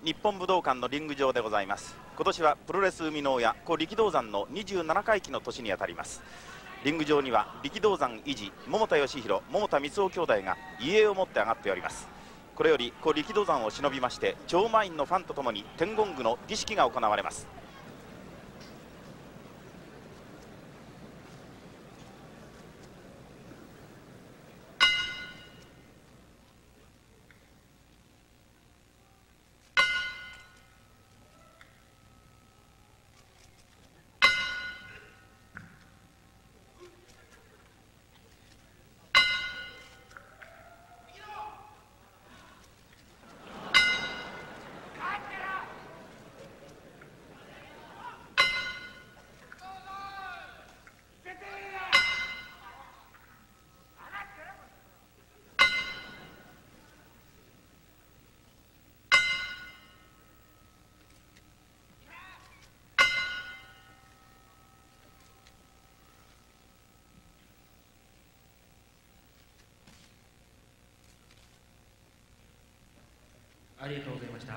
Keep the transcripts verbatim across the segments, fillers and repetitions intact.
日本武道館のリング上でございます。今年はプロレス生みの親故力道山のにじゅうななかいきの年にあたります。リング上には力道山維持桃田義弘桃田光雄兄弟が遺影を持って上がっております。これより故力道山を忍びまして超満員のファンとともに天言具の儀式が行われます。 ありがとうございました。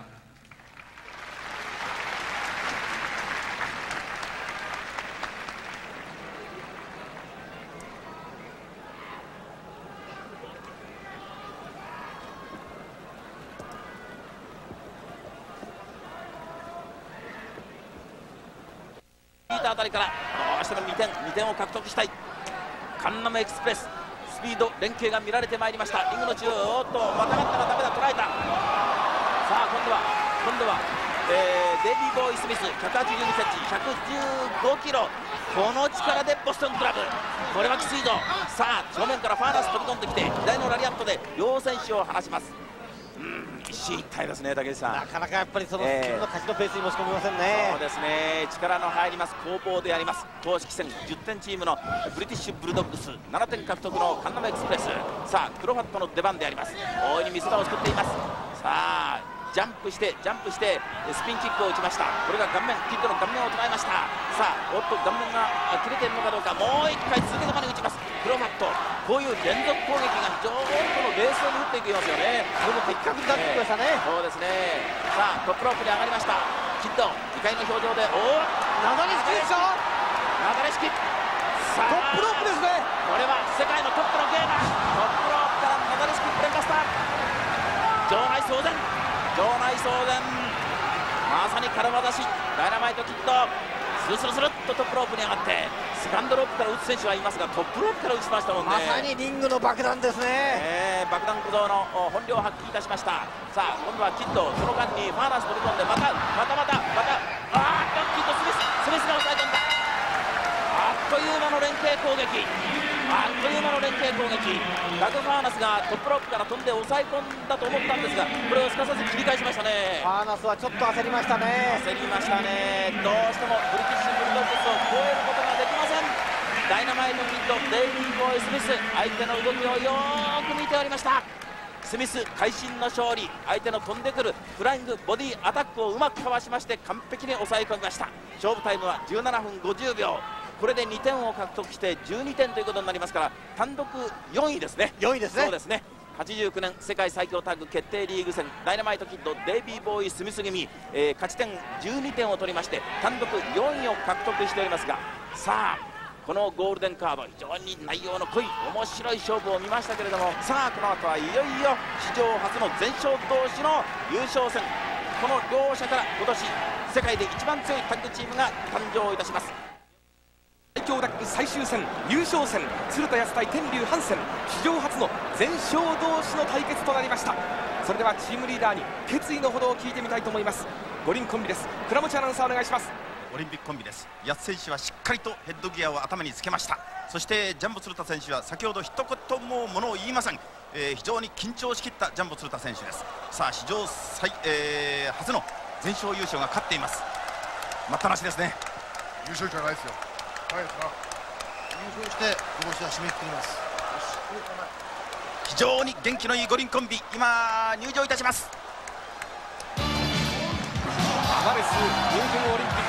引いたあたりからどうしてもにてんにてんを獲得したいカンナムエクスプレス。スピード連携が見られてまいりました。リングの中央、おっとまたがったらダメだ、捉えた。さあ今度は今度は、えー、デイビー・ボーイ・スミスひゃくはちじゅうにセンチひゃくじゅうごキロ、この力でボストンクラブ、これはきついぞ。さあ正面からファーナス飛び込んできて左のラリアットで両選手を離します。うん、一進一退ですね、竹内さん。 なかなかやっぱりそのスキルの勝ちのペースに持ち込みませんね。 そうですね、力の入ります攻防であります。公式戦じゅってんチームのブリティッシュブルドッグスななてん獲得のカンナムエクスプレス。さあクロファットの出番であります。大いに見せ場を作っています。さあジャンプしてジャンプしてスピンキックを打ちました。これが顔面、キッドの顔面を捉えました。さあおっと顔面が切れているのかどうか、もう一回続けざまに打ちます。クロファット、こういう連続攻撃が非常にこの冷静に打っていきますよね。 これも的確になってきましたね、 えー、そうですね。さあトップロープに上がりました。キッド怒りの表情でおおなだれ式でしょ、 なだれ式。さあトップロープですね。 これは世界のトップの芸だ。トップロープからなだれ式ブレンバスター、場内騒然場内騒然、まさに体しダイナマイトキッド、スルスルスルっとトップロープに上がってセカンドロープから打つ選手はいますがトップロープから打ちましたもんね。 まさにリングの爆弾ですね、 えー、爆弾駆動の本領を発揮いたしました。さあ今度はキッド、その間にファーナス飛び込んでまたまたまたまたあーっとキッドスミススミスが抑え込んだ。あっという間の連携攻撃、あっという間の連携攻撃。ダグ・ファーナスがトップロープから飛んで抑え込んだと思ったんですが、これをすかさず切り返しましたね。 ファーナスはちょっと焦りましたね。 焦りましたね。どうしてもブリティッシュブルドッグスを超えることができません。ダイナマイトキッド、デイビー・ボーイ・スミス、相手の動きをよーく見ておりました。スミス会心の勝利、相手の飛んでくるフライングボディアタックをうまくかわしまして完璧に抑え込みました。勝負タイムはじゅうななふんごじゅうびょう、これでにてんを獲得してじゅうにてんということになりますから単独よんいですね。 よんいですね。 そうですね。はちじゅうきゅうねん世界最強タッグ決定リーグ戦ダイナマイトキッドデイビー・ボーイ・スミス組、えー、勝ち点じゅうにてんを取りまして単独よんいを獲得しておりますが、さあこのゴールデンカード非常に内容の濃い面白い勝負を見ましたけれども、さあこの後はいよいよ史上初の全勝同士の優勝戦、この両者から今年世界で一番強いタッグチームが誕生いたします。 最強タッグ最終戦優勝戦、鶴田康対天竜ハンセン、史上初の全勝同士の対決となりました。それではチームリーダーに決意のほどを聞いてみたいと思います。五輪コンビです。倉持アナウンサーお願いします。 オリンピックコンビです。安選手はしっかりとヘッドギアを頭につけました。そしてジャンボ鶴田選手は先ほど一言もものを言いません、えー、非常に緊張しきったジャンボ鶴田選手です。さあ史上最、えー、初の全勝優勝が勝っています。待ったなしですね。 優勝じゃないですよ。はいですな。優勝して今年は締めくくります。 非常に元気のいい五輪コンビ、今入場いたします。 アマレスミュンヘンオリンピックに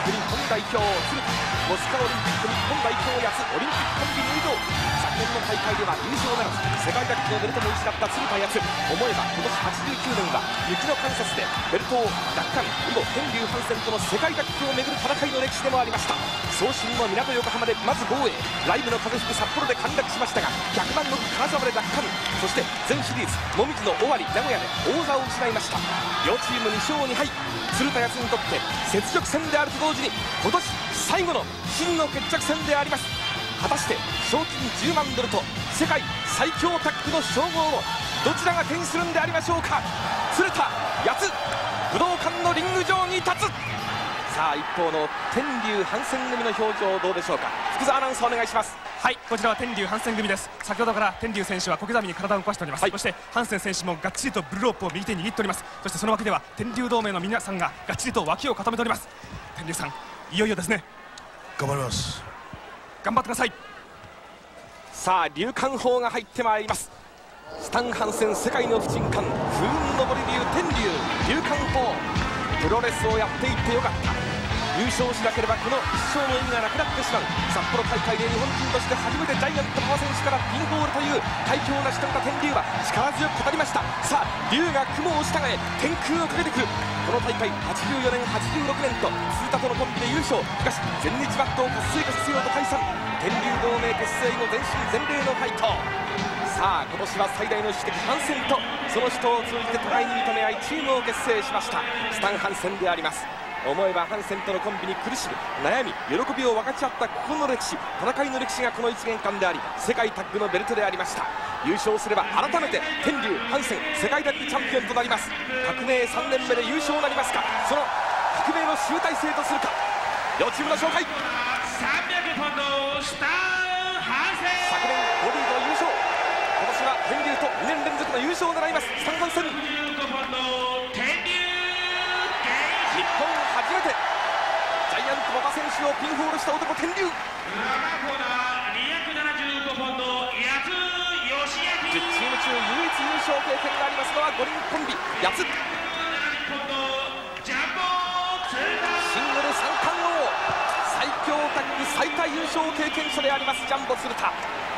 代表鶴田、モスクワオリンピック日本代表やつオリンピックコンビ入場。昨年の大会では優勝ならず世界ランクのベルトも失った鶴田やつ、思えば今年はちじゅうきゅうねんは雪の観察でベルトを奪還、以後天竜ハンセンとの世界ランクをめぐる戦いの歴史でもありました。早春の港横浜でまず防衛、ライブの風吹く札幌で陥落しましたがひゃくまんの金沢で奪還、そして全シリーズもみじの尾張名古屋で王座を失いました。両チームに勝に敗、鶴田やつにとって雪辱戦であると同時に今年最後の真の決着戦であります。果たして賞金じゅうまんドルと世界最強タッグの称号をどちらが手にするんでありましょうか。鶴田やつ武道館のリング上に立つ。さあ一方の天竜ハンセン組の表情どうでしょうか。福澤アナウンサーお願いします。 はい、こちらは天竜ハンセン組です。先ほどから天竜選手は小刻みに体を動かしております、はい、そしてハンセン選手もがっちりとブルーロープを右手に握っております。そしてその脇では天竜同盟の皆さんががっちりと脇を固めております。天竜さん、いよいよですね。 頑張ります。 頑張ってください。 さあ龍冠砲が入ってまいります。スタン・ハンセン世界の不沈艦、風雲昇り流天竜龍冠砲、プロレスをやっていってよかった。優勝しなければこの一生の意味がなくなってしまう。札幌大会で日本人として初めてジャイアント馬場選手からピンホールという快挙を成し遂げた天竜は力強く語りました。さあ竜が雲を従え天空をかけてくる。この大会はちじゅうよねんはちじゅうろくねんと鶴田とのコンビで優勝。しかし全日バットを活性化させようと解散。天竜同盟結成後全身全霊のファイト。さあ今年は最大の主敵ハンセンとその人を通じて互いに認め合いチームを結成しましたスタン・ハンセンであります。思えばハンセンとのコンビに苦しみ悩み喜びを分かち合った心の歴史、戦いの歴史がこのいちねんかんであり世界タッグのベルトでありました。優勝すれば改めて天竜ハンセン世界タッグチャンピオンとなります。革命さんねんめで優勝なりますか、その革命の集大成とするか。両チームの紹介。 さんびゃくポンドスタン・ハンセン、 昨年ボディと優勝、今年は天竜とにねん連続の優勝を狙いますスタン・ハンセン。 じゅうごポンド天竜日本初めてジャイアント馬場選手をピンホールした男天竜。 ラマコーナーにひゃくななじゅうごポンド八津義明、 じゅっチーム中唯一優勝経験がありますのはごにんコンビ八つ。 ポンドジャンボ鶴田、 シングル三冠王、最強タッグ最多優勝経験者でありますジャンボ鶴田。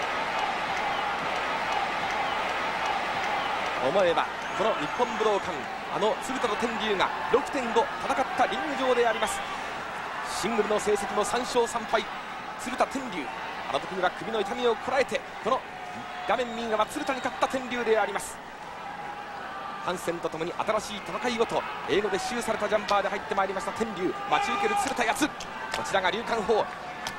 思えばこの日本武道館、あの鶴田と天竜が ろくてんご 戦ったリング上であります。シングルの成績もさんしょうさんぱい、鶴田天竜、あの時には首の痛みをこらえてこの画面右側鶴田に勝った天竜であります。ハンセンとともに新しい戦いをと英語で刺繍されたジャンパーで入ってまいりました天竜、待ち受ける鶴田八つ。こちらが龍冠砲。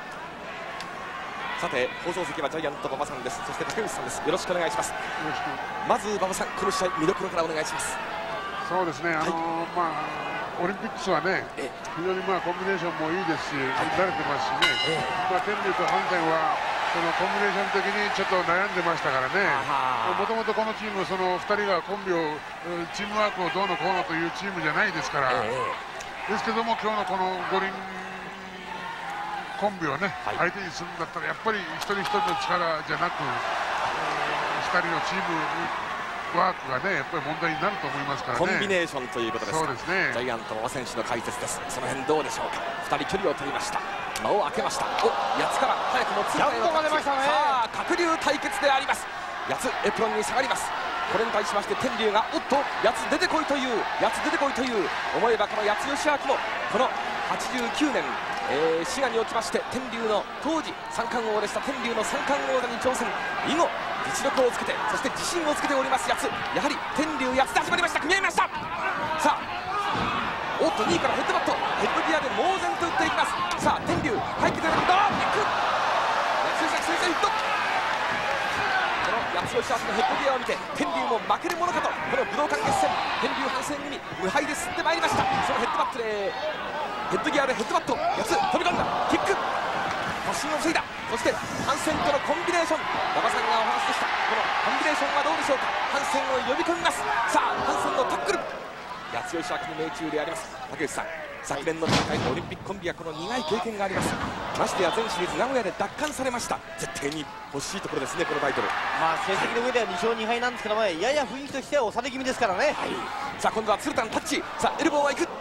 さて放送席はジャイアント馬場さんです。そして竹内さんです。よろしくお願いします。まず馬場さん、この試合見どころからお願いします。 そうですね、あのーはい、まあオリンピックスはね非常にまあコンビネーションもいいですし、はい、慣れてますしね、まあ、天竜とハンセンはそのコンビネーション的にちょっと悩んでましたからね。もともとこのチームそのふたりがコンビをチームワークをどうのこうのというチームじゃないですから、えー、ですけども今日のこの五輪コンビをね、はい、相手にするんだったらやっぱり一人一人の力じゃなくふたりのチームワークがねやっぱり問題になると思いますからね。 コンビネーションということですか。 そうですね。 ジャイアント馬場選手の解説です。その辺どうでしょうか。ふたり距離を取りました。間を空けました。お、八つから早くも鶴田へのタッチ。さあ鶴竜対決であります。八つエプロンに下がります。これに対しまして天竜がおっと八つ出てこいという八つ出てこいという思えばこの八つ義明もこのはちじゅうきゅうねん、えー、滋賀におきまして天竜の当時三冠王でした天竜の三冠王座に挑戦、以後実力をつけてそして自信をつけております八つ。やはり天竜八つで始まりました。組み合いました。さあおっとにいからヘッドバットヘッドギアで猛然と打っていきます。さあ天竜入ってくるんだ、ビッグ八つ先生ヒット。八つ義明のヘッドギアを見て天竜も負けるものかとこの武道館決戦天竜ハンセン組無敗で進んでまいりました。そのヘッドバットでヘッドギアでヘッドバット八つ飛び込んだキック突進を防いだ。そしてハンセンとのコンビネーション、馬場さんがお話でしたこのコンビネーションはどうでしょうか。ハンセンを呼び込みます。さあハンセンのタックル、八つ義明に命中であります。竹内さん、昨年の大会のオリンピックコンビはこの苦い経験があります。ましてや全シリーズ名古屋で奪還されました。絶対に欲しいところですねこのタイトル。 まあ成績の上ではにしょうにはいなんですけども、やや雰囲気としては押され気味ですからね、 はい、さあ今度は鶴田のタッチ、さあエルボーは行く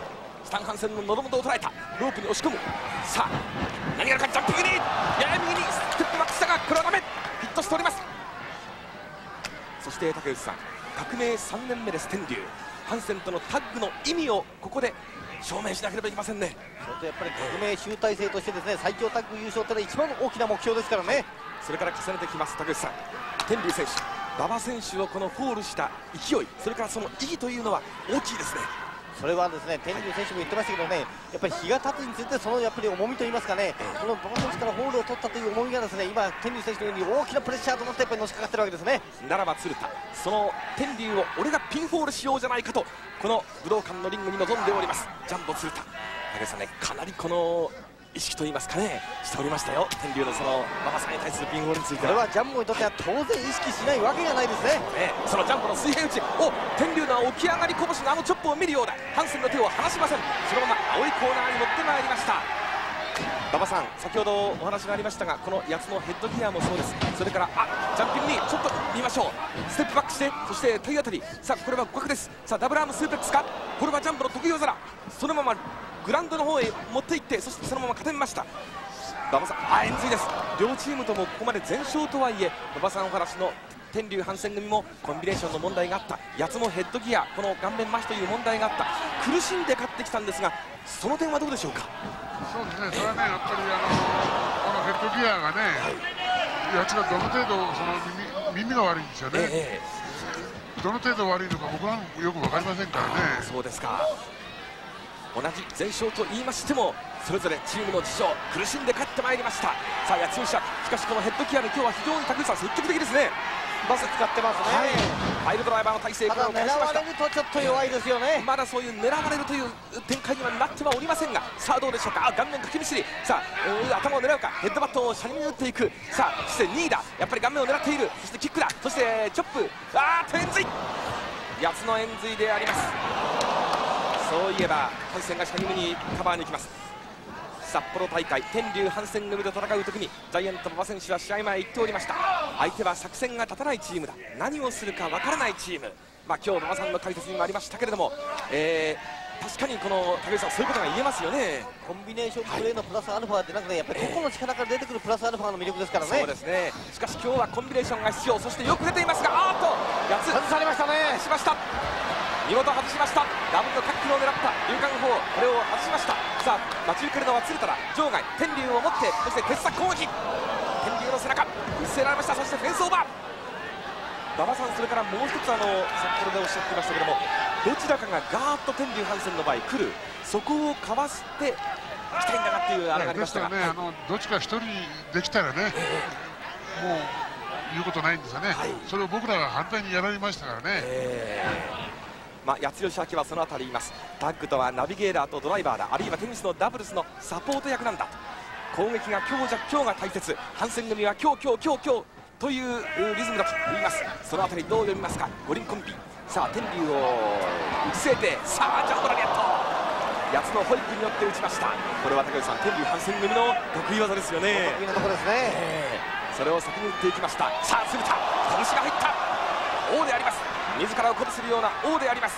スタンハンセンの喉元を捉えた。ロープに押し込む。さあ何やるか、ジャンピングにやや右にステップバックしたが、これはダメ、ヒットしております。そして竹内さん、革命さんねんめです天竜。ハンセンとのタッグの意味をここで証明しなければいけませんね。 ちょっとやっぱり革命集大成としてですね、最強タッグ優勝というのは一番大きな目標ですからね。 それから重ねてきます竹内さん、天竜選手、馬場選手をこのフォールした勢い、それからその意義というのは大きいですね。 それはですね、天竜選手も言ってましたけどね、やっぱり日が経つにつれてそのやっぱり重みといいますかね、この馬場選手からホールを取ったという重みがですね、今天竜選手のように大きなプレッシャーとなってやっぱりのしかかってるわけですね。 ならば鶴田、その天竜を俺がピンフォールしようじゃないかと、この武道館のリングに臨んでおりますジャンボ鶴田。竹内さんね、かなりこの意識といいますかね、しておりましたよ、天竜のその馬場さんに対するピンフォールについては。 これはジャンボにとっては当然意識しないわけがないですね。 ね、そのジャンボの水平打ち、お天竜の起き上がりこぼしのあのチョップを見るようだ。ハンセンの手を離しません。そのまま青いコーナーに乗ってまいりました。馬場さん、先ほどお話がありましたが、このやつのヘッドギアもそうです。それからあジャンピングにちょっと見ましょう。ステップバックして、そして体当たり。さあこれは互角です。さあダブルアームスープレックスか、これはジャンボの得意技だ。そのままグラウンドの方へ持っていって、そしてそのまま固めました。馬場さん、あ円髄です。両チームともここまで全勝とはいえ、馬場さんお話の天竜ハンセン組もコンビネーションの問題があった、やつもヘッドギア、この顔面麻痺という問題があった、苦しんで勝ってきたんですが、その点はどうでしょうか。 そうですね、それはね、やっぱりあのこのヘッドギアがね、やつがどの程度その 耳, 耳が悪いんですよね、えー、どの程度悪いのか僕はよく分かりませんからね。 そうですか。同じ全勝と言いましても、それぞれチームの事情、苦しんで勝ってまいりました。さあ八代社、しかしこのヘッドギアで今日は非常に竹内さん積極的ですね。 バス使ってますね、はい、 パイルドライバーの体勢からただ狙われるとちょっと弱いですよね。 まだそういう狙われるという展開にはなってはおりませんが、さあどうでしょうか。あ顔面かきみしり、さあ頭を狙うか、ヘッドバットを車輪に打っていく。さあそしてにいだ、やっぱり顔面を狙っている。そしてキックだ、そしてチョップ、あーっと円髄、八つの円髄であります。そういえばハンセンが車輪にカバーに行きます。札幌大会、天竜ハンセン組で戦う時にジャイアント馬場選手は試合前言っておりました。相手は作戦が立たないチームだ、何をするかわからないチーム。まあ今日馬場さんの解説にもありましたけれども、えー、確かにこの竹内さん、そういうことが言えますよね。 コンビネーションプレーのプラスアルファってなんかね、やっぱり個々の力から出てくるプラスアルファの魅力ですからね。 そうですね。しかし今日はコンビネーションが必要、そしてよく出ていますが、あーっとやつ外されましたね。 しました、見事外しました。ダブルのタックルを狙った龍間砲、これを外しました。さあ待ち受けるのは鶴田だ。場外天竜を持って、そして鉄柵攻撃、天竜の背中見せられました。そしてフェンスオーバー。馬場さん、それからもう一つあの先ほどでおっしゃっていましたけども、どちらかがガーッと天竜ハンセンの場合来る、そこをかわしていきたいんだなっていうあれがありましたが、 ですからね、あのどっちか一人できたらね、えー、もう言うことないんですよね、はい、それを僕らが反対にやられましたからね。えーまあ、八代明はそのあたり言います。タッグとはナビゲーターとドライバーだ、あるいはテニスのダブルスのサポート役なんだ。攻撃が強弱強が大切、ハンセン組は強強強強というリズムだと言います。そのあたりどう読みますか、五輪コンビ。さあ天竜を打ち据えて、さあジャンボラリアット、八つのホイップによって打ちました。これは竹内さん、天竜ハンセン組の得意技ですよね。 得意なところですね、 えー、それを先に打っていきました。さあ鶴田、拳が入った、王であります。自らを鼓舞するような王であります。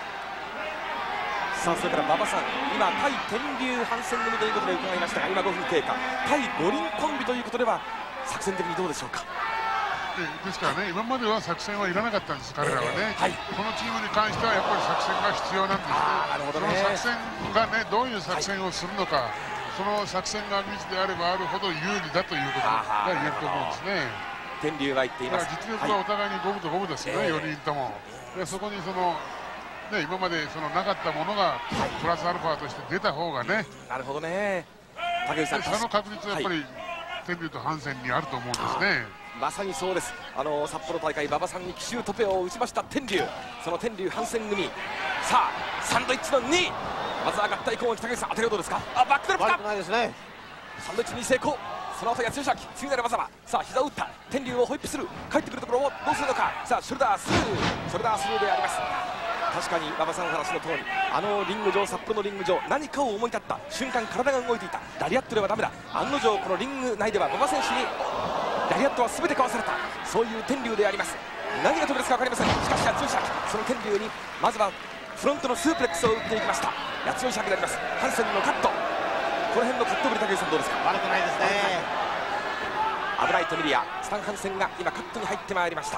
さあそれから馬場さん、今対天竜ハンセン組ということで伺いましたが、今ごふん経過、対五輪コンビということでは作戦的にどうでしょうか。 ですからね、今までは作戦はいらなかったんです、彼らはね、えーはい、このチームに関してはやっぱり作戦が必要なんですね。なるほどね。その作戦がね、どういう作戦をするのか、はい、その作戦が密であればあるほど有利だということが言えると思うんですね。 天竜は言っています。 実力はお互いに五分と五分ですよね、はい、よにんとも。でそこにその、ね、今までそのなかったものがプラスアルファとして出た方がね。 なるほどね。竹内さん、 その確率はやっぱり、はい、天竜とハンセンにあると思うんですね。 まさにそうです。あの札幌大会、馬場さんに奇襲トペを打ちました天竜、その天竜ハンセン組、さあサンドイッチのにい、まずは合体攻撃、竹内さん当てるどうですか。あバックドロップか、 悪くないですね。 サンドイッチに成功。その後八代明、次なる技は、さあ膝を打った天竜をホイップする、帰ってくるところをどうするのか。さあショルダースルー、ショルダースルーであります。確かに馬場さんの話の通り、あのリング上、札幌のリング上、何かを思い立った瞬間、体が動いていた。ラリアットではダメだ。案の定このリング内では馬場選手にラリアットは全てかわされた、そういう天竜であります。何が飛び出すか分かりません。しかし八代明、その天竜にまずはフロントのスープレックスを打っていきました。八千代シャキであります。ハンセンのカット、この辺のカットぶり、竹内さんどうですか？ 悪くないですね。 危ないトミリア、スタンハンセンが今カットに入ってまいりました。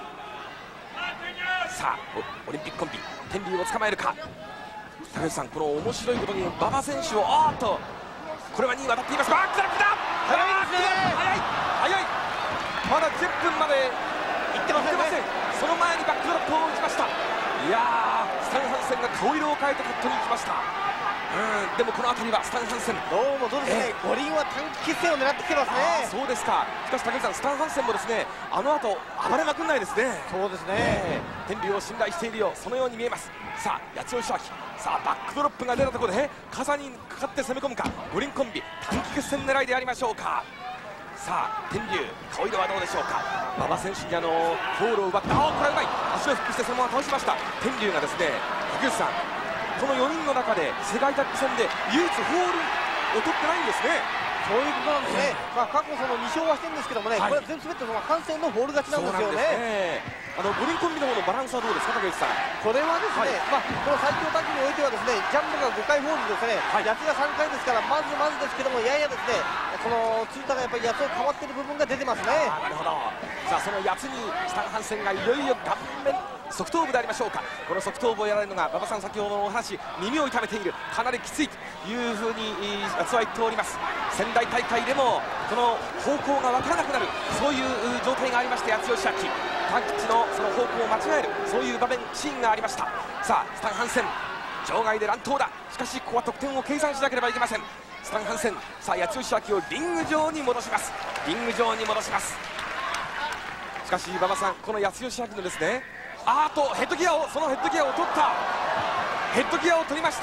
さあ オ, オリンピックコンビ天竜を捕まえるか。竹内さん、この面白いことに馬場選手をあーっとこれはにい渡っています。バックラックだ、 早いですね。 早い早い、まだじゅっぷんまでいってませんね。 その前にバックドロップを打ちました。いやー、スタンハンセンが顔色を変えてカットに行きました。うん、でもこの辺りはスタンハンセンどうもどうですね、五輪は短期決戦を狙ってきてますね。 そうですか。しかし竹内さん、スタンハンセンもですね、あの後暴れまくんないですね。 そうですね、 えー、天竜を信頼しているようそのように見えます。さあ八千代翔明、さあバックドロップが出たところで傘にかかって攻め込むか。五輪コンビ短期決戦狙いでやりましょうか。さあ天竜、顔色はどうでしょうか。馬場選手にあのフォールを奪った、あこれはうまい、足をフックしてそのまま倒しました。天竜がですね、竹内さん、このよにんの中で世界タッグ戦で唯一フォールを取ってないんですね。 そういうことなんですね。まあ過去そのに勝はしてるんですけどもね、 はい、 これは全部その反戦のフォール勝ちなんですよね。 あの五輪コンビの方のバランスはどうですか、竹内さん。 これはですね、 はい、 まあこの最強タッグにおいてはですね、ジャンボがごかいフォールですね、 はい、 八つがさんかいですから、まずまずですけども、ややですね、この鶴田がやっぱり八つを変わっている部分が出てますね。 なるほど。さあその八つにスタンハンセンがいよいよ顔面側頭部でありましょうか。この側頭部をやられるのが馬場さん先ほどのお話、耳を痛めている、かなりきついというふうに八つは言っております。仙台大会でもこの方向が分からなくなる、そういう状態がありまして、八千代翔明タッチのその方向を間違える、そういう場面シーンがありました。さあスタンハンセン場外で乱闘だ。しかしここは得点を計算しなければいけません。スタンハンセン、さあ八千代翔明をリング上に戻します。リング上に戻します。しかし馬場さん、この八千代翔明のですね、あーとヘッドギアをそのヘッドギアを取ったヘッドギアを取りました。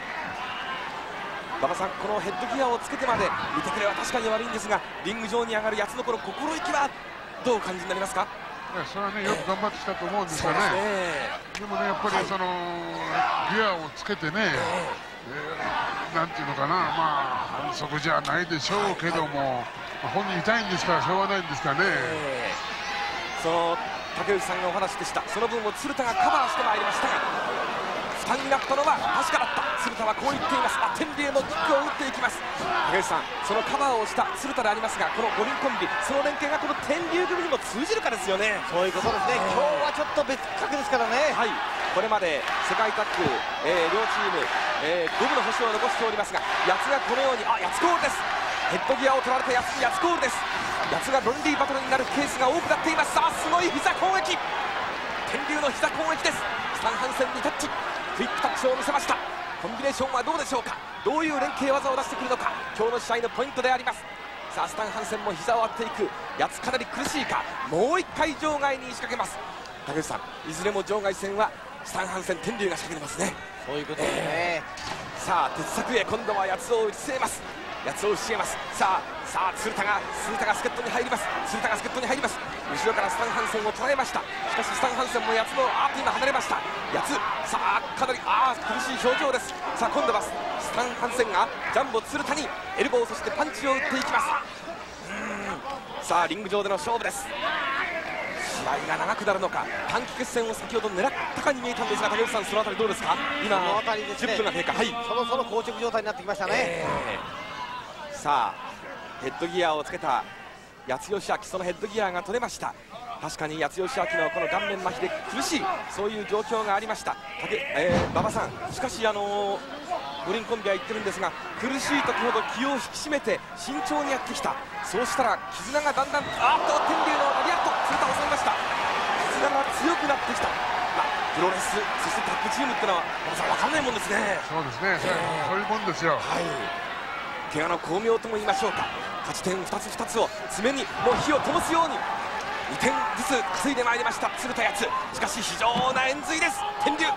馬場さん、このヘッドギアをつけてまで見てくれは確かに悪いんですが、リング上に上がる八つのこの心意気はどうお感じになりますか？ いやそれはね、よく頑張ってきたと思うんですよね。 えー、 でもね、やっぱりその、はい、ギアをつけてね、えーえー、なんていうのかな、まあ反則じゃないでしょうけども、まあ、本人痛いんですからしょうがないんですかね。 えー、その竹内さんがお話でした、その分を鶴田がカバーしてまいりましたが、負担になったのは確かだった。鶴田はこう言っています。あ、天竜のキックを打っていきます。竹内さん、そのカバーをした鶴田でありますが、この五輪コンビ、その連携がこの天竜組にも通じるかですよね。 そういうことですね、今日はちょっと別格ですからね。 はい、これまで世界タッグ、えー、両チーム、えー、五分の星を残しておりますが、八つがこのように、あ、八つコールです。ヘッドギアを取られた八つに八つコールです。八つがロンリーバトルになるケースが多くなっています。さあすごい膝攻撃、天竜の膝攻撃です。スタンハンセンにタッチ、クイックタッチを見せました。コンビネーションはどうでしょうか。どういう連携技を出してくるのか、今日の試合のポイントであります。さあスタンハンセンも膝を当てていく。八つかなり苦しいか、もういっかい場外に仕掛けます。竹内さん、いずれも場外戦はスタンハンセン、天竜が仕掛けてますね。 そういうことですね、 えー、さあ鉄柵へ今度は八つを打ち据えます。八つを打ち据えます。さあさあ鶴田が鶴田が助っ人に入ります。鶴田が助っ人に入ります。後ろからスタンハンセンを捉えました。しかしスタンハンセンも八つのあーっと今離れました。八つ、さあかなりあー苦しい表情です。さあ今度はスタンハンセンがジャンボ鶴田にエルボー、そしてパンチを打っていきます。うーん、さあリング上での勝負です。試合が長くなるのか、短期決戦を先ほど狙ったかに見えたんですが、竹内さん、そのあたりどうですか。今その辺りですね、 じゅっぷんが経過、はい、 そろそろ硬直状態になってきましたね、 えー、さあヘッドギアをつけた八千代翔明、そのヘッドギアが取れました。確かに八千代翔明のこの顔面麻痺で苦しい、そういう状況がありました。竹、えー、馬場さん、しかしあのー、五輪コンビは言ってるんですが、苦しい時ほど気を引き締めて慎重にやってきた。そうしたら絆がだんだん、あーっと天竜のラリアット、鶴田を襲いました。絆が強くなってきた。まあ、プロレス、そしてタッグチームってのは馬場さん、分かんないもんですね。 そうですね、えー、そういうもんですよ。 はい、怪我の巧妙とも言いましょうか。勝ち点ふたつふたつを爪にもう火を灯すようににてんずつ稼いでまいりました鶴田八つ。しかし非常な円髄です、天竜。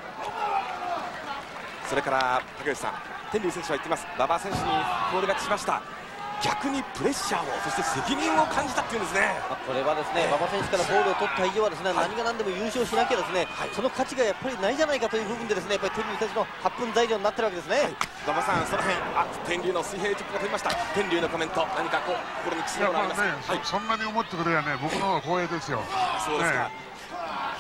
それから竹内さん、天竜選手は言っています。馬場選手にフォール勝ちしました。逆にプレッシャーを、そして責任を感じたっていうんですね。 まあ、これはですね、馬場選手からボールを取った以上はですね、はい、何が何でも優勝しなきゃですね、はい、その価値がやっぱりないじゃないかという部分でですね、やっぱり天竜たちの発奮材料になってるわけですね。はい、 馬場さん、その辺、あ、天竜の水平チョップが飛びました。天竜のコメント、何かこう心にきしめがありますか。 いや、まあね、はい、そ, そんなに思ってくれやね、僕の方が光栄ですよ。 そうですか。ね、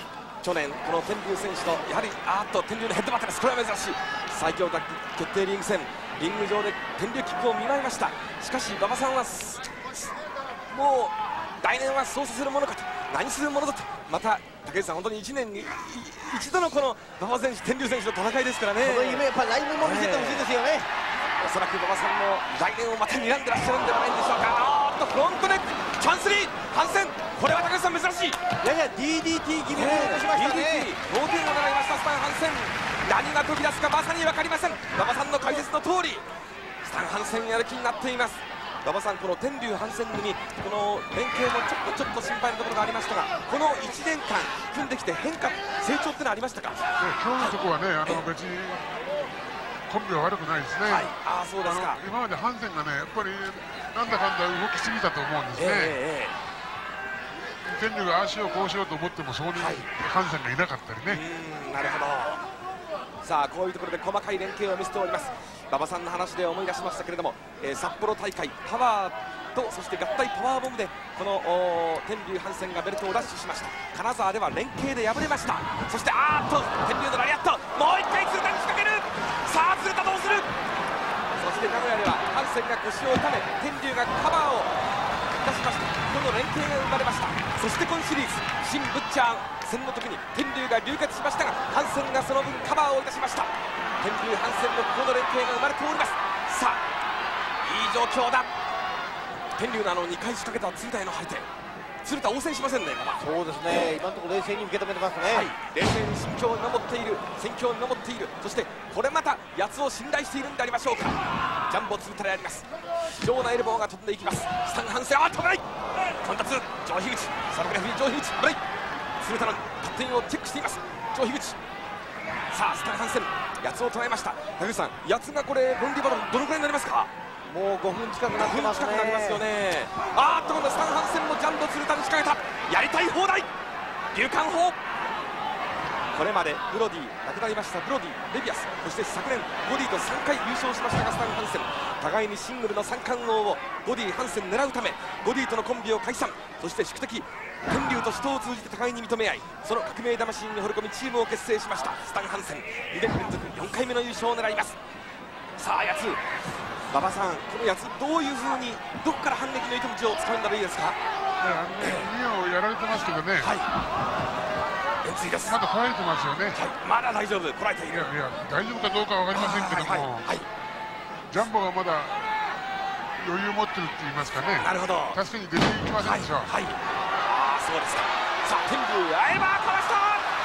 去年この天竜選手のやはりあーっと天竜のヘッドバットです。これは珍しい最強タッグ決定リーグ戦、リング上で天竜キックを見舞いました。しかし馬場さんはもう来年はそうさせるものかと、何するものだと、また竹内さん本当にいちねんに一度のこの馬場選手天竜選手の戦いですからね。 この夢やっぱ来年も見せてほしいですよね。 おそらく馬場さんも来年をまた睨んでらっしゃるんではないでしょうか。あーっとフロントネックチャンスリー反戦、これは竹内さん珍しい。 やや ディーディーティー 気味に落としましたね。 ディーディーティー 同点を狙いましたスタン・ハンセン。何が飛び出すかまさに分かりません。馬場さんの解説の通りスタン・ハンセンやる気になっています。馬場さん、この天竜ハンセン組、この連携もちょっとちょっと心配なところがありましたが、このいちねんかん組んできて変化成長ってのはありましたか。 今日のところはね、あの別にコンビは悪くないですね。 はい、ああそうですか。 今までハンセンがね、やっぱりなんだかんだ動きすぎたと思うんですね。えーえー、天竜が足をこうしようと思ってもそこにハンセンがいなかったりね。 うん、なるほど。さあこういうところで細かい連携を見せております。馬場さんの話で思い出しましたけれども、えー、札幌大会パワーとそして合体パワーボムでこの天竜ハンセンがベルトを奪取しました。金沢では連携で敗れました。そしてあーっと天竜のラリアット、もう一回鶴田に仕掛ける。さあ鶴田どうする。そして名古屋ではハンセンが腰を痛め天竜がカバーを出しました。この連携が生まれました。そして今シリーズ新ブッチャー戦の時に天竜が流血しましたがハンセンがその分カバーをいたしました。天竜ハンセンのこの連携が生まれております。さあいい状況だ。天竜のあのにかい仕掛けた鶴田への相手、鶴田応戦しませんね。 そうですね、今のところ冷静に受け止めてますね。 はい、冷静に心境を見守っている、戦況を見守っている。そしてこれまたやつを信頼しているんでありましょうか。ジャンボ鶴田であります。非常なエルボーが飛んでいきます。スタン・ハンセン、あーっと危ない。カウンターツー上樋口、サルグレフリー上樋口危ない。鶴田のパッティングをチェックしています上樋口。さあスタン・ハンセンやつを捉えました。竹内さん、やつがこれロンリーバトルどのくらいになりますか。 もうごふん近くなってますね。 ごふん近くなりますよね。あーっと今度スタン・ハンセンもジャンボ鶴田に仕掛けた。やりたい放題流艦砲。これまでブロディ亡くなりましたブロディ、レビアス、そして昨年ボディとさんかい優勝しましたがスタン・ハンセン、互いにシングルの三冠王をボディ・ハンセン狙うためボディとのコンビを解散。そして宿敵天竜と死闘を通じて互いに認め合い、その革命魂に惚れ込みチームを結成しましたスタン・ハンセン。にねん連続よんかいめの優勝を狙います。さあやつ馬場さん、このやつどういうふうにどこから反撃の糸口をつかんだらいいですか。 あのね、をやられてますけどね。 はい、円錐です。 まだこらえてますよね。 はい、まだ大丈夫、こらえている。 いやいや大丈夫かどうかわかりませんけども、 はいはいはい、 ジャンボがまだ余裕持ってるって言いますかね。 なるほど。 助けに出ていきませんでしょう。 はい、はい、ああそうですか。さあ天竜あえばかわした。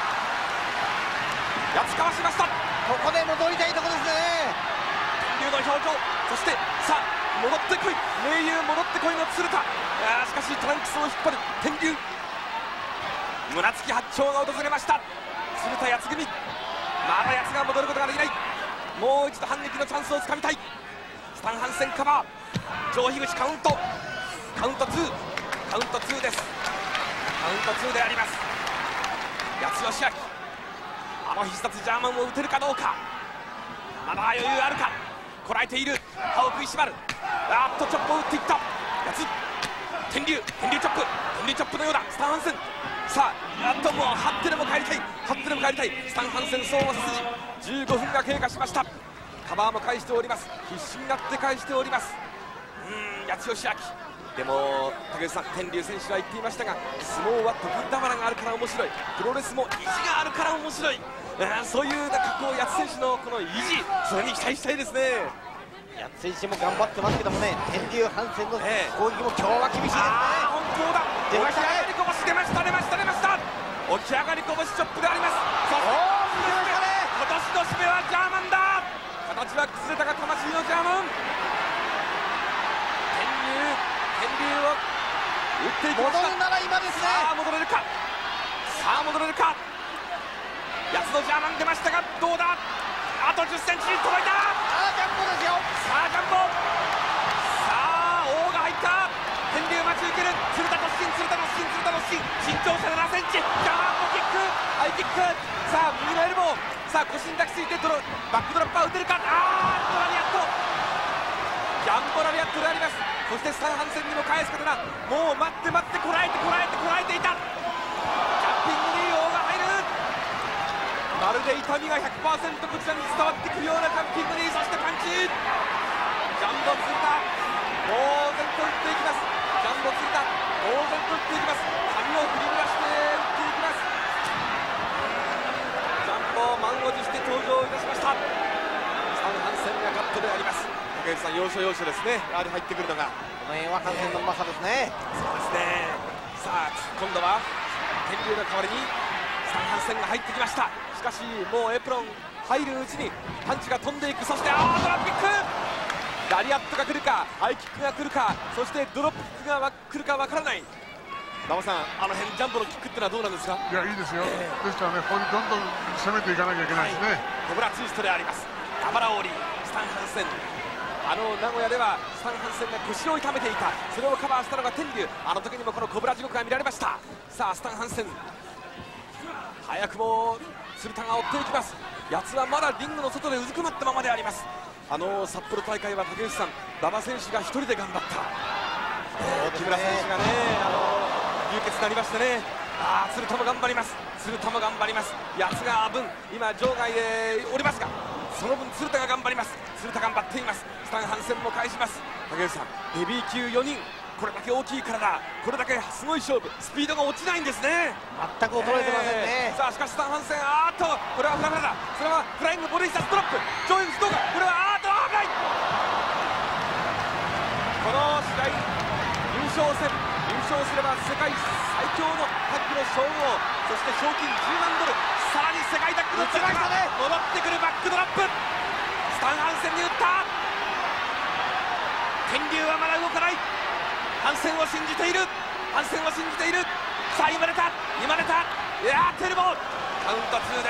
やつかわしました。 ここで戻りたいところですね。 天竜の表情、そしてさあ戻ってこい盟友戻ってこいの鶴田。あしかしトランクスを引っ張る天竜、胸突き八丁が訪れました。鶴田やつ組、まだやつが戻ることができない。もう一度反撃のチャンスをつかみたい。スタン・ハンセンカバー上樋口カウントカウントツーカウントツーです。カウントツーであります。八千代志明、あの必殺ジャーマンを打てるかどうか。まだ余裕あるか。こらえている、歯を食いしばる。あっとチョップを打っていったやつ。天竜天竜チョップ天竜チョップのようだスタン・ハンセン。さああともう張ってでも帰りたい張ってでも帰りたいスタン・ハンセン相馬背筋。じゅうごふんが経過しました。カバーも返しております。必死になって返しております。うーん八千代志明でも竹内さん、天竜選手は言っていましたが相撲は得意俵があるから面白い、プロレスも意地があるから面白い。あそういうなんかこう八千選手のこの意地、それに期待したいですね。 八千選手も頑張ってますけどもね、天竜ハンセンの攻撃も今日は厳しいですね。 あ本当だ。 出ましたね。 起き上がりこぼし出ました出ました出ました起き上がりこぼしチョップであります。そして今年の締めはジャーマンだ。形は崩れたが魂のジャーマン。天竜天竜を打っていきました。 戻るなら今ですね。 さあ戻れるかさあ戻れるか。八つのジャーマン出ましたがどうだ。あとじゅっセンチに届いた。 あージャンボですよ。 さあジャンボ、さあ王が入った。天竜待ち受ける。鶴田の芯鶴田の芯鶴田の芯、身長差ななセンチ。ジャンボキックハイキック。さあ右のエルボー、さあ腰に抱きついてドロバックドロッパー打てるか。あードラリアットジャンボラリアットであります。そしてスタン・ハンセンにも返す刀。もう待って待ってこらえてこらえてこらえていた。ジャンピングに王が入る。 まるで痛みが ひゃくパーセント こちらに伝わってくるようなジャンピングに、そしてパンチ、ジャンボ鶴田猛然と打っていきます。ジャンボ鶴田猛然と打っていきます。髪を振り回して打っていきます。ジャンボ満を持して登場いたしました。スタン・ハンセンがカットであります。竹内さん、要所要所ですね、やはり入ってくるのが。 この辺はハンセンのうまさですね。 そうですね。さあ今度は天竜の代わりにスタン・ハンセンが入ってきました。しかしもうエプロン入るうちにパンチが飛んでいく。そしてあードラッピック、ラリアットが来るかハイキックが来るか、そしてドロップキックが来るかわからない。馬場さん、あの辺ジャンボのキックってのはどうなんですか？ いや、いいですよ、えー、ですからね、ここにどんどん攻めていかなきゃいけないですね。 コブラツイストであります。カバラオーリー、スタン・ハンセン、あの名古屋ではスタン・ハンセンが腰を痛めていた、それをカバーしたのが天竜。あの時にもこのコブラ地獄が見られました。さあスタン・ハンセン、早くも鶴田が追っていきます。やつはまだリングの外でうずくまったままであります。あの札幌大会は竹内さん、馬場選手が一人で頑張った、えー、木村選手がね、あの流血になりましてね、あー鶴田も頑張ります、鶴田も頑張ります。やつが分今場外でおりますが、その分鶴田が頑張ります。鶴田頑張っています。スタン・ハンセンも返します。竹内さん、ヘビー級よにん、これだけ大きい体、これだけすごい勝負、スピードが落ちないんですね。 全く衰えてませんね、 えー、さあしかしスタン・ハンセン、あーっとこれはフラフラだ、それはフライングボディスタストラップ、上位どうか、これはあーっと危ない。この試合優勝戦、優勝すれば世界最強のタッグの称号、そして賞金じゅうまんドル、さらに世界タッグの力が戻ってくるバックドラップ、スタン・ハンセンに打った。天竜はまだ動かない。ハンセンを信じている、ハンセンを信じている。さあ今出た、今出た、いやーテルボーカウントツーです。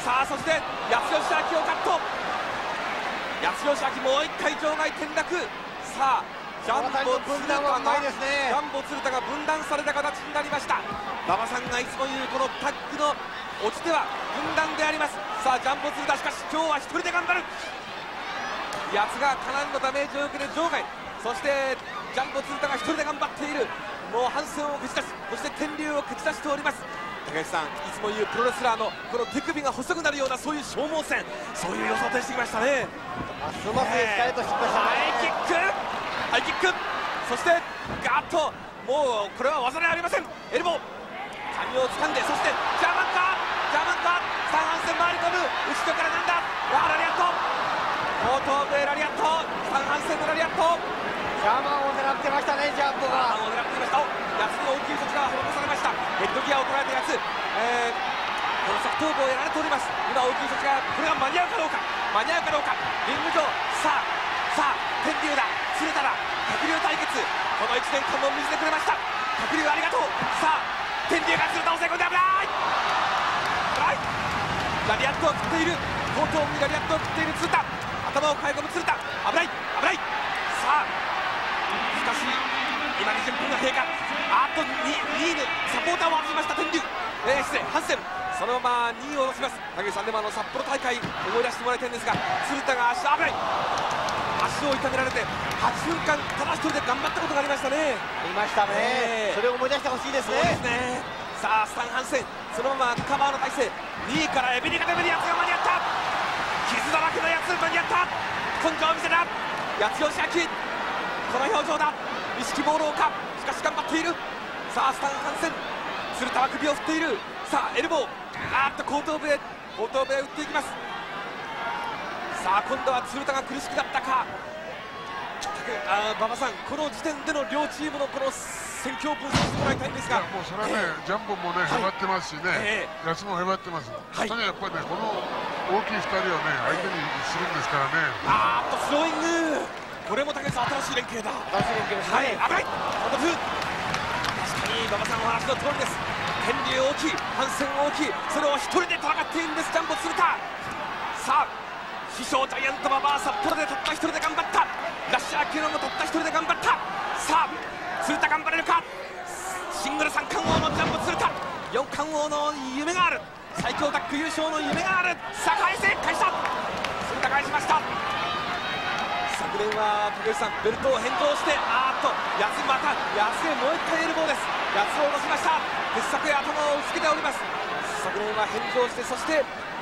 さあそして八代志明をカット、八代志明もう一回場外転落。さあジャンボ鶴田が、ジャンボ鶴田が分断された形になりました。馬場さんがいつも言うこのタッグの落ちては分断であります。さあジャンボ鶴田、しかし今日は一人で頑張る。やつがかなりのダメージを受けて場外、そしてジャンボ鶴田が一人で頑張っている。もうハンセンを蹴散らし、そして天竜を蹴散らしております。高橋さん、いつも言うプロレスラーのこの手首が細くなるような、そういう消耗戦、そういう予想としてきましたね。 ますますエスカレートしてきましたね。 ハイキック、ハイキック、そしてガーッと、もうこれは技ではありません。エルボー、髪を掴んで、そしてジャーマンかジャーマンか、スタン・ハンセン回り込む、後ろからなんだ、わあラリアット、後頭部でラリアット、スタン・ハンセンのラリアット、 ジャーマンを狙ってましたね、ジャンボが。 ジャーマンを狙っていました。やつに大きい措置が施されました。ヘッドギアを捉えたやつ、えー、この側頭部をやられております。今大きい措置が、これが間に合うかどうか、間に合うかどうか、リング上、さあさあ天竜だ、鶴田だ、鶴竜対決、このいちねんかんも見せてくれました。鶴竜ありがとう。さあ天竜が鶴田を抑え込んで、危ない危ない、ラリアットを食っている、後頭部にラリアットを食っている鶴田、頭を抱え込む鶴田、危ない危ない。さあしかし今にじゅっぷんが経過、あっと に, にいのサポーターを外しました天竜、えー、失礼ハンセン、そのままにいを落とします。影さんでもあの札幌大会思い出してもらいたいんですが、鶴田が足危ない、足を痛められてはちふんかんただ一人で頑張ったことがありましたね。 ありましたね、えー、それを思い出してほしいですね。 そうですね。さあスタン・ハンセン、そのままカバーの体勢、にいからエビリカデブにやつが間に合った、傷だらけのやつ間に合った、根性を見せた八代志明、この表情だ、意識ボールをか、しかし頑張っている。さあスタン・ハンセン、鶴田は首を振っている。さあエルボー、あーっと後頭部へ、後頭部へ打っていきます。さあ今度は鶴田が苦しくなったか。あ馬場さん、この時点での両チームのこの戦況を分析してもらいたいんですが、 もうそれはね、えー、ジャンボもね、へばってますしね、えー、やつもへばってます、はい、とにかくやっぱりね、この大きいふたりをね、相手にするんですからね。 あーっとスローイング、これも竹内さん、新しい連携だ。 新しい連携ですね。 はい、危ない、ハンドフー、確かに馬場さんお話の通りです。天竜大きい、ハンセン大きい、それを一人で戦っているんです、ジャンボ鶴田。さあ師匠ジャイアント馬場、札幌でたった一人で頑張った、ラッシャーキューノもたった一人で頑張った。さあ鶴田頑張れるか、シングル三冠王のジャンボ鶴田、四冠王の夢がある、最強タッグ優勝の夢がある。さあ返せ、返した、鶴田返しました。昨年は竹内さん、ベルトを返上して、あーっと安また安へもう一回エルボーです。安を下ろしました。鉄柵へ頭を打ちつけております。昨年は返上して、そして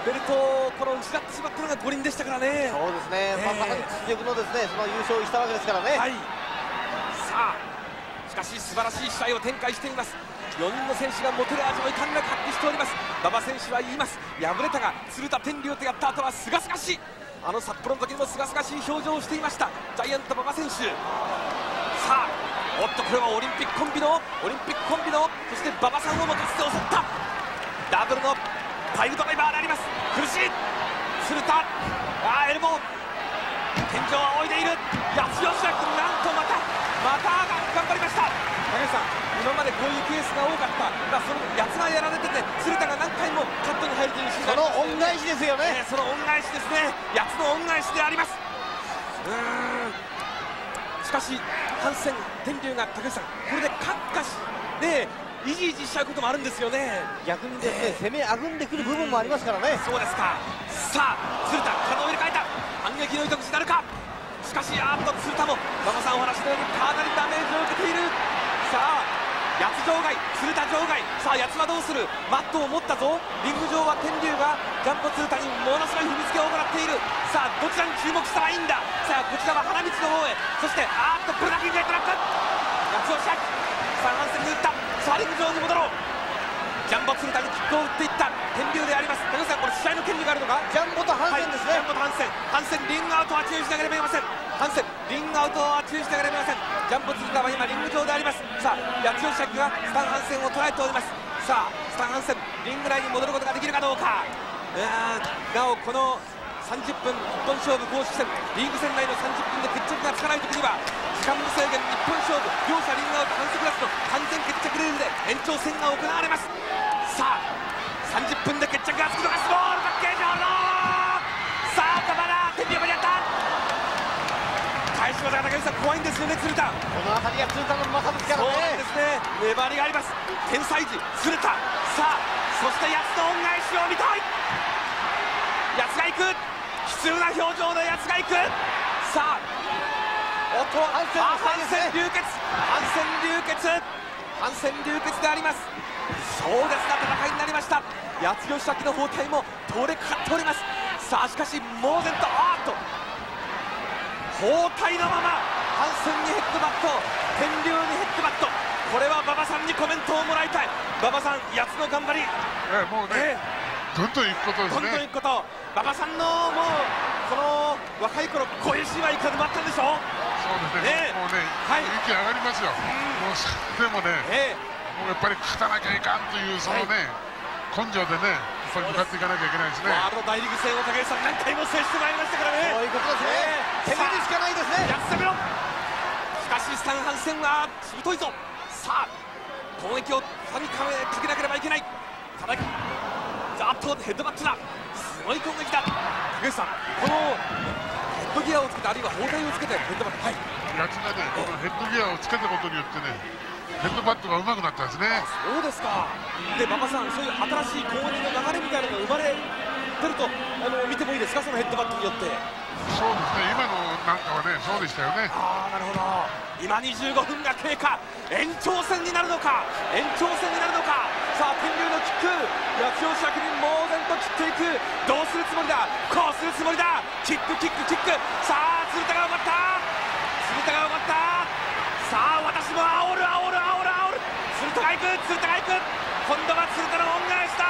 ベルトをこの失ってしまったのが五輪でしたからね。 そうですね、 えーまあ、まさに実力のですね、その優勝をしたわけですからね。 はい、さあしかし素晴らしい試合を展開しています。よにんの選手が持てる味を遺憾なく発揮しております。馬場選手は言います。敗れたが鶴田天竜とやった後はすがすがしい、あの札幌の時にもすがすがしい表情をしていましたジャイアント馬場選手。さあおっとこれはオリンピックコンビのオリンピックコンビのそして馬場さんをもかつて襲ったダブルのパイルドライバーであります。苦しい鶴田、あーエルボー天井を仰いでいる八代志らく、なんとまたまた頑張りました。高橋さん、今までこういうケースが多かった、まあ、その八つがやられてて鶴田が何回もカットに入るというシーンがあそりますよね。 の恩返しですよね。 えーその恩返しですね、八つの恩返しであります。うーんしかし反戦天竜が高橋さんこれでカッカしでイジイジしちゃうこともあるんですよね。 逆にですね、攻めあぐんでくる部分もありますからね。 そうですか。さあ鶴田体を入れ替えた反撃の糸口になるか。しかしあーっと鶴田も馬場さんお話のようにかなりダメージを受けている。さあ八つ場外鶴田場外、さあ八つはどうする、マットを持ったぞ。リング上は天竜がジャンボ鶴田にものすごい踏みつけを行っている。さあどちらに注目したらいいんだ。さあこちらは花道の方へ、そしてあーっとブルダキングヘッドラック、八つをシャック、さあ反戦に打った。さあリング上に戻ろう。ジャンボ鶴田にキックを打っていった天竜であります。高橋さんこれ試合の権利があるのか。 ジャンボと反戦ですね。 はい、ジャンボと反戦、反戦リングアウトは注意しなければいけません。反戦リングアウトは注意しなければいけません。ジャンボ鶴田は今リング上であります。さあ八千代釈がスタン反戦を捉えております。さあスタン反戦リング内に戻ることができるかどうか。いやなおこのさんじゅっぷん一本勝負公式戦リーグ戦内のさんじゅっぷんで決着がつかない時には時間無制限一本勝負両者リングアウト反則クラスの完全決着ルールで延長戦が行われます。さあさんじゅっぷんで決着がつくのか。スモールパッケージホールド、さあ馬場だ天竜馬にやった返し技が高橋さん怖いんですよね鶴田。 この辺りが鶴田のうまさですからそうね。 ですね、粘りがあります天才児鶴田。さあそして八つの恩返しを見たい。八つが行く、悲痛な表情で八つが行く。さあおっと反戦あ反の際ですね。 戦流血反戦流血反戦流血であります。壮絶な戦いになりました。八つ吉崎の包帯も通れかかっております。さあしかし猛然とあーっと包帯のまま反戦にヘッドバット、天竜にヘッドバット、これは馬場さんにコメントをもらいたい。馬場さん八つの頑張り、 えもうね、 えどんどんいくことですどんどんいね。 くこと、馬場さんのもうこの若い頃こういうシーンはいくらでもあったんでしょう。 そうですね、 ええもうね、 はい息上がりますよ。もうそれでもね、 えもうやっぱり勝たなきゃいかんというそのね、根性でね、やっぱり向かっていかなきゃいけないですね。 ワールド大リーグ戦を武井さん何回も制してまいりましたからね。 そういうことですね。攻めるしかないですね。 やっ攻めろ。しかしスタン・ハンセンはしぶといぞ。さあ攻撃をさらにかけなければいけない。ただざっとヘッドバットだ、すごい攻撃だ。武井さんこのヘッドギアをつけてあるいは包帯をつけてヘッドバット、はい、 八つがね、このヘッドギアをつけたことによってね、ヘッドバットが上手くなったんですね。 そうですか。で馬場さんそういう新しい攻撃の流れみたいなのが生まれてるとあの見てもいいですか、そのヘッドバットによって。 そうですね、今のなんかはね、そうでしたよね。 ああなるほど。今にじゅうごふんが経過、延長戦になるのか延長戦になるのか。さあ天竜のキック、八千代釈に猛然と切っていく。どうするつもりだ、こうするつもりだ。キックキックキック。さあ鶴田が奪った鶴田が奪った。さあ私も煽る煽る煽る煽る。鶴田が行く鶴田が行く。今度は鶴田の恩返しだ。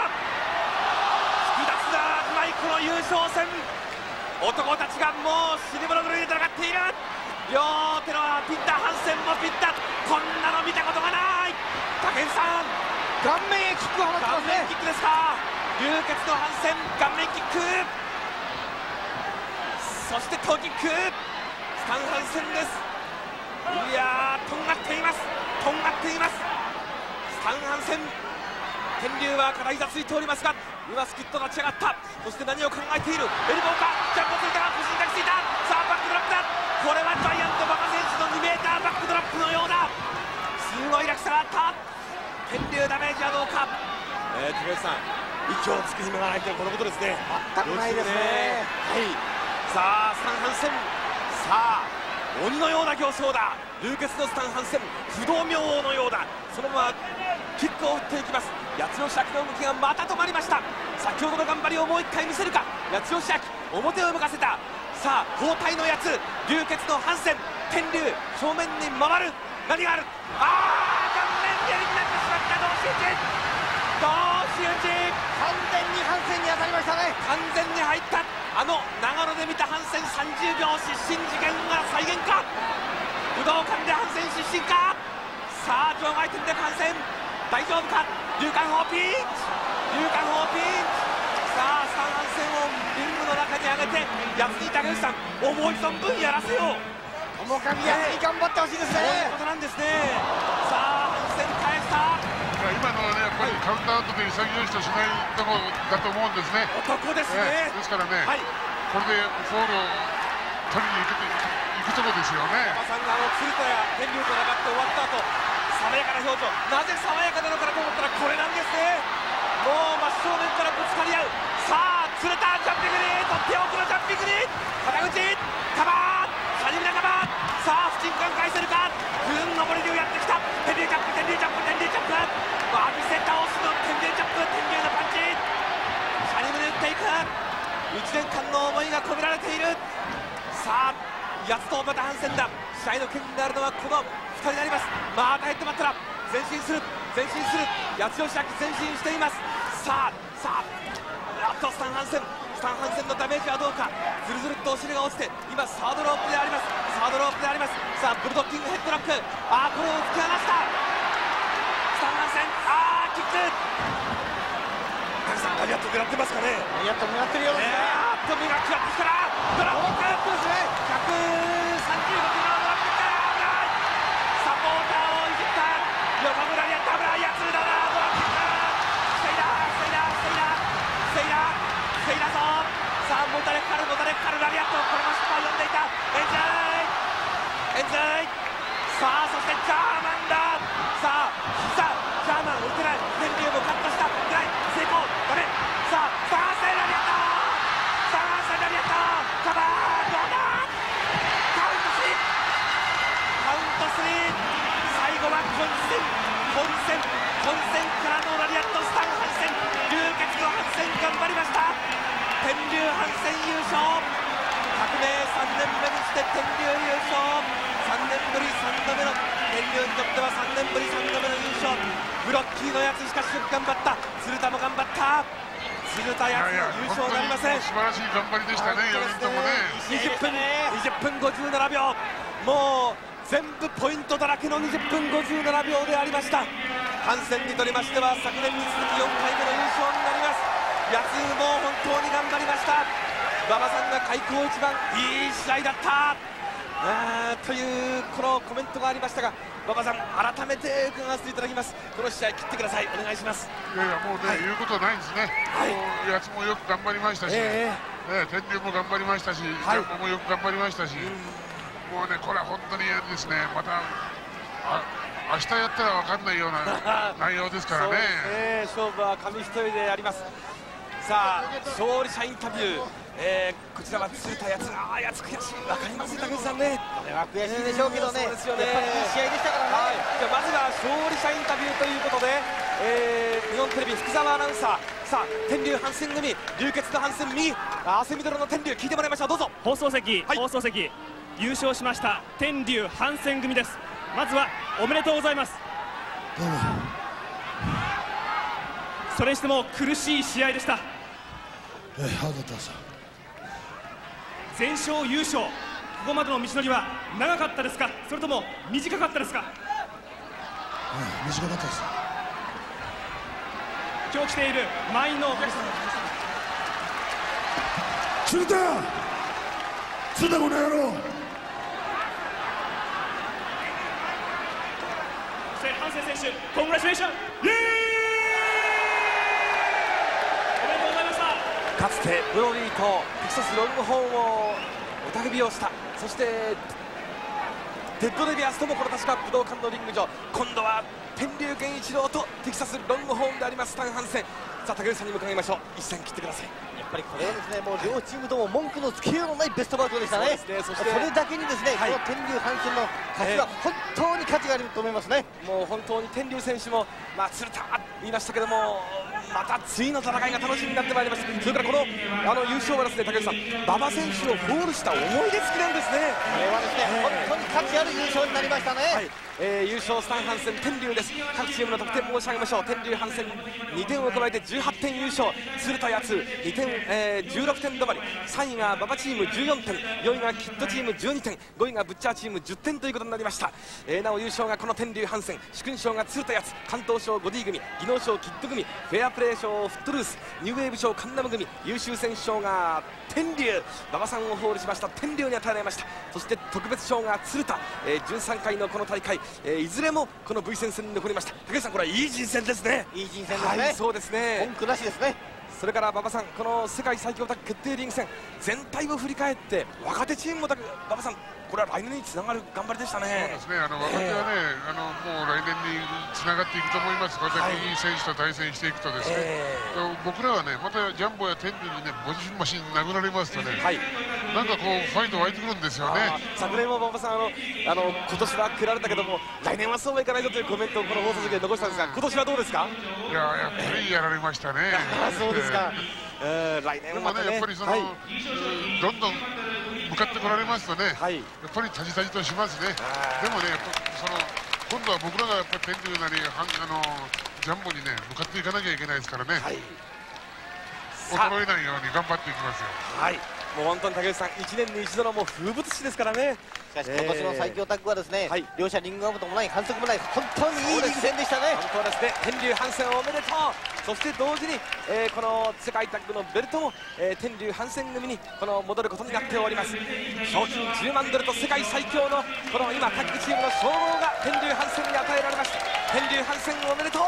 引き出すなうまいこの優勝戦。男たちがもう死に物狂いで戦っている。両手のピッタ、反戦もピッタ、こんなの見たことがない。武井さん顔面へキックを放ってますね。 顔面キックですか。流血の反戦顔面キック、そしてトーキック、スタン反戦です。いやーとんがっていますとんがっています。スタン反戦、天竜は課題がついておりますが今すくっと立ち上がった。そして何を考えている。エルボーかジャンプをついたが腰に抱きついた。さあバックドラップだ。これはジャイアント馬場選手のにメーターバックドラップのようだ。すごい落差があった。天竜ダメージはどうか。えー、高橋さん息をつく暇がないというこのことですね。 全くないですね。 はい。さあスタン・ハンセン、さあ鬼のような形相だ。 流血のスタン・ハンセン、不動明王のようだ。そのままキックを打っていきます。八代志明の動きがまた止まりました。先ほどの頑張りをもう一回見せるか。八代志明、表を向かせた。さあ包帯のやつ、流血のハンセン、天竜正面に回る。何がある。あー、顔面蹴りになってしまった。同士打ち、同士打ち、 完全にハンセンに当たりましたね。 完全に入った。あの長野で見たハンセンさんじゅうびょう失神事件が再現か。武道館でハンセン失神か。さあ場外転でハンセン大丈夫か。龍間砲ピンチ、龍間砲ピンチ。さあスタン・ハンセンをリングの中に上げて、安井武義さん思い存分やらせよう。 友上安井頑張ってほしいですそういうね。 ことなんですね。さあハンセン返した。 今のはね、やっぱりカウンターアウトで潔いとしないところだと思うんですね。 男ですね。 ええですからね、 はい、 これでフォールを取りに行く行くところですよね。 馬さんがあの鶴田や天竜と戦って終わった後、爽やかな表情、なぜ爽やかなのかなと思ったらこれなんですね。もう真正面からぶつかり合う。さあ鶴田ジャンピングにとっておきのジャンピングに肩口カバー、サニムナカバー。さあ不沈感返せるか。ぐん上り竜やってきた。天竜ジャンプ、天竜ジャンプ、天竜ジャンプ、わあ見せ倒すの天竜ジャンプ、天竜のパンチ、サニムナ打っていく。いちねんかんの思いが込められている。さあヤツとまたハンセンだ。試合の権利になるのはこのふたりになります。またヘッドバットだ。前進する、前進する。八代志明前進しています。さあさああとスタン・ハンセン、スタン・ハンセンのダメージはどうか。ずるずるっとお尻が落ちて今サードロープであります。サードロープであります。さあブルドッキングヘッドロック、ああこれを突き放した。スタン・ハンセン、ああキック。谷さんガリアット狙ってますかね。 ガリアット狙ってるようですね。 あーっと目が決まってきたらドラゴンクラップですね。ひゃくさんじゅうごキロのドラゴンクラップ、サポーターをいじった横村にやった村やつだな。ドラゴンクラップ、セイラーセイラーセイラーセイラーセイラーぞ。さあモタレッカルモタレッカルラリアット、これも失敗を読んでいた。エンジャイエンジャイ。さあそしてジャーマンだ。さあさあジャーマン打てない。天竜もカットした。打てない、成功ダメ。さあスターセイラリアット、スターセイラリアットカバー、どうだ。カウントスリー、カウントスリー。最後は混戦混戦混戦からのラリアット、スタン・ハンセン、流血のハンセン頑張りました。天竜ハンセン優勝。革命さんねんめにして天竜優勝。さんねんぶりさんどめの天竜にとってはさんねんぶりさんどめの優勝。ブロッキーのやつしかしよく頑張った。鶴田も頑張った。鶴田やつの優勝なりません。 素晴らしい頑張りでしたね、よにんともね。 にじゅっぷんにじゅっぷんごじゅうななびょう、もう全部ポイントだらけのにじゅっぷんごじゅうななびょうでありました。ハンセンにとりましては昨年に続きよんかいめの優勝になります。やつも本当に頑張りました。馬場さんが開口一番いい試合だったあというこのコメントがありましたが、馬場さん改めて伺わせていただきます。この試合切ってください、お願いします。 いやいやもうね、 はい言うことはないんですね。 はいもうやつもよく頑張りましたし、 えね、天竜も頑張りましたし、ジはいャンボもよく頑張りましたし、もうねこれは本当にですね、またあ明日やったら分かんないような内容ですからね。 そうですね、勝負は紙一重であります。さあ勝利者インタビュー、えー、こちらは鶴田やつ、ああやつ悔しい、分かります竹内さんね。 これは悔しいでしょうけどね、 そうですよね、 やっぱりいい試合でしたからね。 はい、じゃあまずは勝利者インタビューということで、えー、日本テレビ福澤アナウンサー、さあ天竜ハンセン組、流血のハンセン右、汗みどろの天竜、聞いてもらいましょう、どうぞ。 放送席、 はい放送席、優勝しました天竜ハンセン組です。まずはおめでとうございます。それにしても苦しい試合でした。 えー、ハードだったです。 全勝優勝、ここまでの道のりは長かったですか、それとも短かったですか。 うん、短かったです。 今日来ている満員のお客様、 鶴田鶴田この野郎。 そしてハンセン選手、コングラチュレーション、イエーイ、おめでとうございました。 かつてブロリーとテキサスロングホーンをおたけびをした、そしてテッド・デビアスともこの確か武道館のリング上、今度は天竜源一郎とテキサスロングホーンでありますスタン・ハンセン。さあ竹内さんにも伺いましょう、一戦切ってください。 ぱりこれはですね、もう両チームとも文句のつけようのないベストバウトでしたね。 そうですね。そしてそれだけにですね、 はい、 この天竜阪神の勝ちは本当に価値があると思いますね。 もう本当に天竜選手も、まあ、鶴田言いましたけども、また次の戦いが楽しみになってまいります。それからこのあの優勝はですね、竹内さん、馬場選手をゴールした思い出付きなんですね。 これはですね、本当に価値ある優勝になりましたね。 はい、えー、優勝スタンハンセン天竜です。各チームの得点申し上げましょう。天竜阪戦にてんを加えてじゅうはってん優勝、鶴田八通にてん、えー、じゅうろくてん止まり、さんいが馬場チームじゅうよんてん、よんいがキッドチームじゅうにてん、ごいがブッチャーチームじゅってんということになりました。えー、なお優勝がこの天竜阪戦、殊勲賞が鶴田八通、関東賞ゴディ組、技能賞キッド組、フェアプレー賞フットルース、ニューウェーブ賞カンナム組、優秀選手賞が天竜、馬場さんをホールしました天竜に与えられました。そして特別賞が鶴田、えー、じゅうさんかいのこの大会、えー、いずれもこの V 戦線に残りました。竹内さん、これはいい人選ですね。 いい人選ですね。 はい、そうですね。 文句なしですね。 それから馬場さん、この世界最強タッグ決定リーグ戦全体を振り返って若手チームもだけ馬場さん、これは来年につながる頑張りでしたね。 そうですね、あの若手はね、えー、あのもう来年につながっていくと思います。これだけいい選手と対戦していくとですね、えー、僕らはね、またジャンボや天竜にね、ボジマシン殴られますとね、はい、なんかこうファイト湧いてくるんですよね。 昨年も馬場さん、あのあの今年は食られたけども来年はそうはいかないぞというコメントをこの放送席で残したんですが、今年はどうですか？ いや、やっぱりやられましたね。 そうですか。えー、来年はまたね、 やっぱりその、はい、どんどん向かってこられますとね、はい、やっぱりタジタジとしますね。でもね、その今度は僕らがやっぱり天竜なりあのジャンボにね向かっていかなきゃいけないですからね、はい、衰えないように頑張っていきますよ。はい、 もう本当に竹内さん、いちねんに一度のもう風物詩ですからね。 しかし今年の最強タッグはですね、えーはい、両者リングアウトもない、反則もない、本当にいいリーグ戦でしたね。 本当ですね。天竜阪戦おめでとう。そして同時に、えー、この世界タッグのベルトも、えー、天竜阪戦組にこの戻ることになっております。賞金じゅうまんドルと世界最強のこの今タッグチームの称号が天竜阪戦に与えられました。天竜阪戦おめでとう。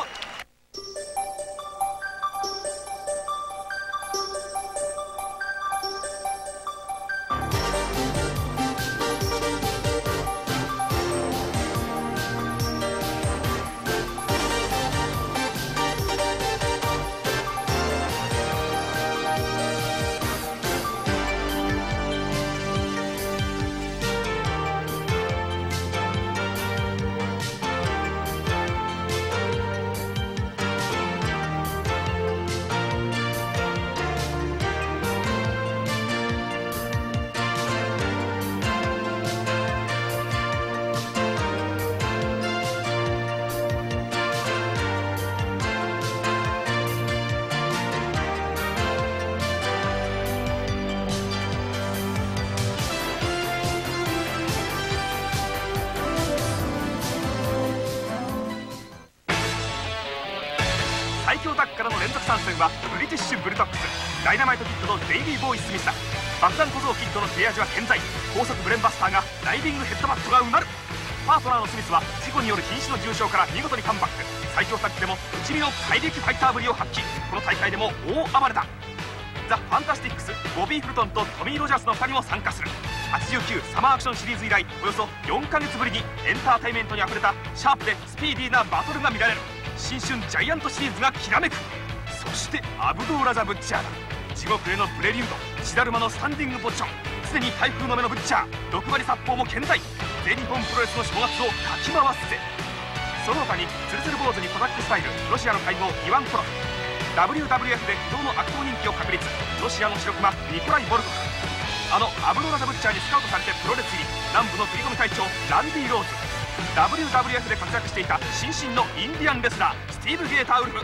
最強タッグからの連続参戦はブリティッシュブルドッグス、ダイナマイトキッドのデイビーボーイ・スミスだ。爆弾小僧キッドの切れ味は健在、高速ブレンバスターがダイビングヘッドバットがうなる。パートナーのスミスは事故による瀕死の重傷から見事にカムバック。最強タッグでも内身の怪力ファイターぶりを発揮。この大会でも大暴れだ。ザ・ファンタスティックス、ボビー・フルトンとトミー・ロジャースのふたりも参加する。はちじゅうきゅうサマーアクションシリーズ以来およそよんかげつぶりにエンターテインメントにあふれたシャープでスピーディーなバトルが見られる。新春ジャイアントシリーズがきらめく。そしてアブドーラ・ザ・ブッチャーだ。地獄へのプレリュード、血だるまのスタンディングポジション、常に台風の目のブッチャー、毒針殺法も健在。全日本プロレスの正月をかき回すぜ。その他にツルツル坊主にコザックスタイル、ロシアの怪豪イワン・コロフ、 ダブリューダブリューエフ で不動の悪党人気を確立、ロシアの白熊ニコライ・ボルコフ、あのアブドーラ・ザ・ブッチャーにスカウトされてプロレス入り、南部の振り込み隊長ランディ・ローズ、 ダブリューダブリューエフ で活躍していた新進のインディアンレスラースティーブ・ゲーター・ウルフ。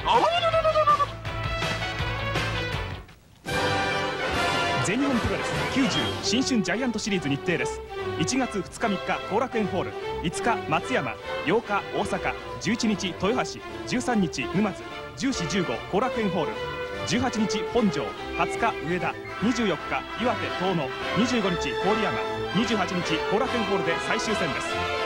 全日本プロレスきゅうじゅう新春ジャイアントシリーズ日程です。いちがつふつかみっか後楽園ホール、いつか松山、ようか大阪、じゅういちにち豊橋、じゅうさんにち沼津、じゅうし、じゅうご後楽園ホール、じゅうはちにち本庄、はつか上田、にじゅうよっか岩手遠野、にじゅうごにち郡山、にじゅうはちにち後楽園ホールで最終戦です。